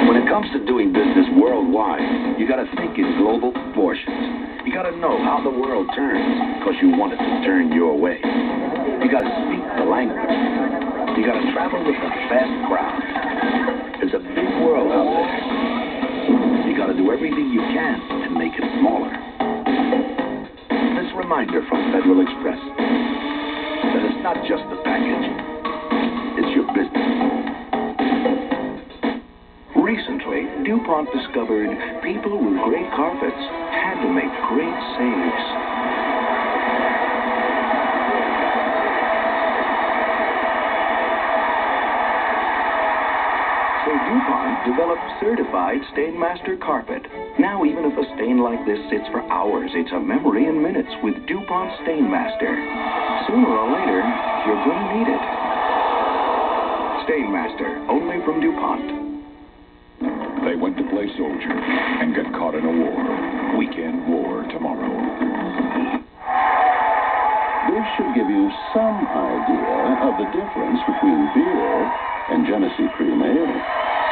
When it comes to doing business worldwide, you gotta think in global proportions. You gotta know how the world turns, because you want it to turn your way. You gotta speak the language. You gotta travel with the best crowd. It's a big world out there. You gotta do everything you can to make it smaller. This reminder from Federal Express that it's not just the package, it's your business. Recently, DuPont discovered people with great carpets had to make great saves. So DuPont developed certified Stainmaster carpet. Now even if a stain like this sits for hours, it's a memory in minutes with DuPont Stainmaster. Sooner or later, you're going to need it. Stainmaster, only from DuPont. They went to play soldier and got caught in a war. Weekend war tomorrow. This should give you some idea of the difference between beer and Genesee Cream Ale.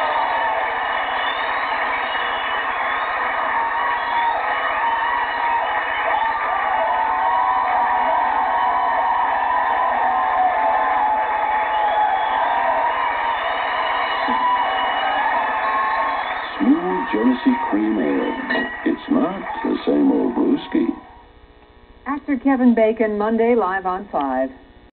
Smooth Genesee Cream Ale. It's not the same old brewski. Actor Kevin Bacon, Monday, live on 5.